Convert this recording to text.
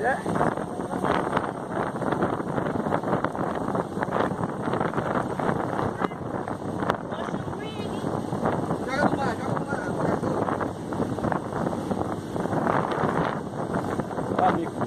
né? Joga no mar, joga no mar. Ó, amigo.